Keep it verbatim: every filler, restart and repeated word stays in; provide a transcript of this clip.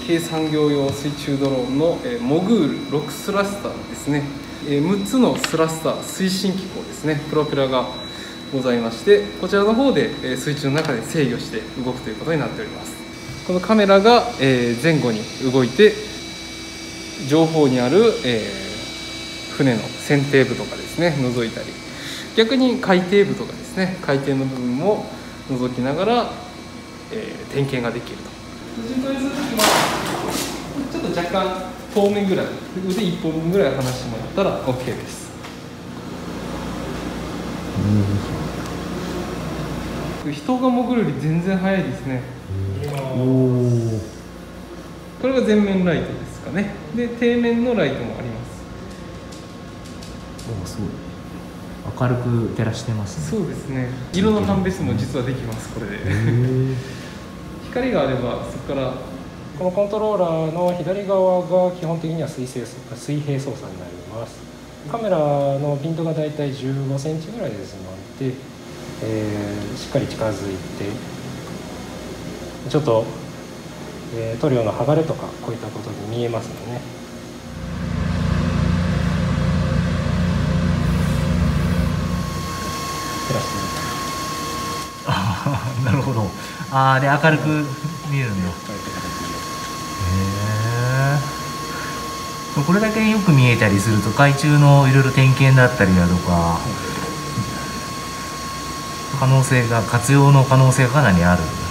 軽産業用水中ドローンの、えー、モグールろくスラスターですね。えー、むっつのスラスター推進機構ですね、プロペラがございまして、こちらの方で、えー、水中の中で制御して動くということになっております。このカメラが、えー、前後に動いて、上方にある、えー、船の船底部とかですね覗いたり、逆に海底部とかですね海底の部分も覗きながら、えー、点検ができると。順調にするときはちょっと若干遠目ぐらい、腕いっぽんぶんぐらい離してもらったら OK です。うん、人が潜るより全然速いですね。お、これが前面ライトですかね。で底面のライトもあります。 お、すごい明るく照らしてますね。 そうですね、色の判別も実はできます、これで。光があればそこからこのコントローラーの左側が基本的には水平、水平操作になります。カメラのピントがだいたいじゅうごセンチぐらいですので、えー、しっかり近づいてちょっと、えー、塗料の剥がれとかこういったことに見えますよね。照らしてみた。 ああ、なるほど。ああ、で明るく見えるんだ。へえ。これだけよく見えたりすると海中のいろいろ点検だったりだとか可能性が活用の可能性がかなりある。